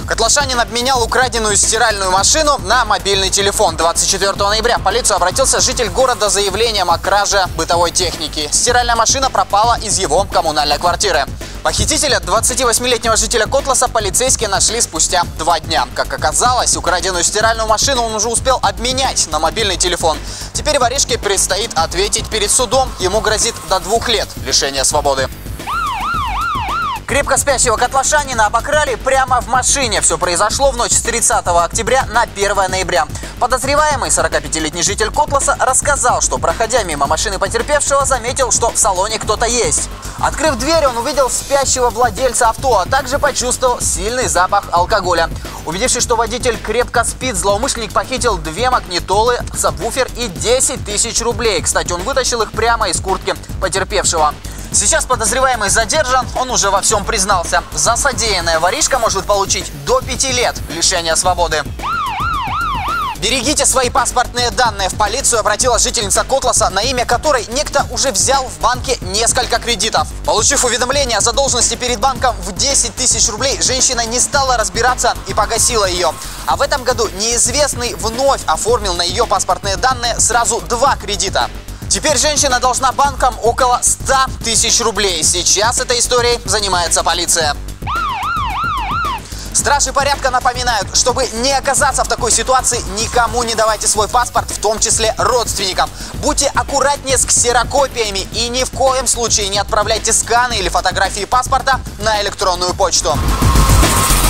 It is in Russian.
Котлашанин обменял украденную стиральную машину на мобильный телефон. 24 ноября в полицию обратился житель города с заявлением о краже бытовой техники. Стиральная машина пропала из его коммунальной квартиры. Похитителя, 28-летнего жителя Котласа, полицейские нашли спустя 2 дня. Как оказалось, украденную стиральную машину он уже успел обменять на мобильный телефон. Теперь воришке предстоит ответить перед судом. Ему грозит до 2 лет лишения свободы. Крепко спящего котлашанина обокрали прямо в машине. Все произошло в ночь с 30 октября на 1 ноября. Подозреваемый, 45-летний житель Котласа, рассказал, что, проходя мимо машины потерпевшего, заметил, что в салоне кто-то есть. Открыв дверь, он увидел спящего владельца авто, а также почувствовал сильный запах алкоголя. Убедившись, что водитель крепко спит, злоумышленник похитил 2 магнитолы, сабвуфер и 10 000 рублей. Кстати, он вытащил их прямо из куртки потерпевшего. Сейчас подозреваемый задержан, он уже во всем признался. За содеянное воришка может получить до 5 лет лишения свободы. Берегите свои паспортные данные. В полицию обратилась жительница Котласа, на имя которой некто уже взял в банке несколько кредитов. Получив уведомление о задолженности перед банком в 10 000 рублей, женщина не стала разбираться и погасила ее. А в этом году неизвестный вновь оформил на ее паспортные данные сразу 2 кредита. Теперь женщина должна банкам около 100 000 рублей. Сейчас этой историей занимается полиция. Стражи порядка напоминают, чтобы не оказаться в такой ситуации, никому не давайте свой паспорт, в том числе родственникам. Будьте аккуратнее с ксерокопиями и ни в коем случае не отправляйте сканы или фотографии паспорта на электронную почту.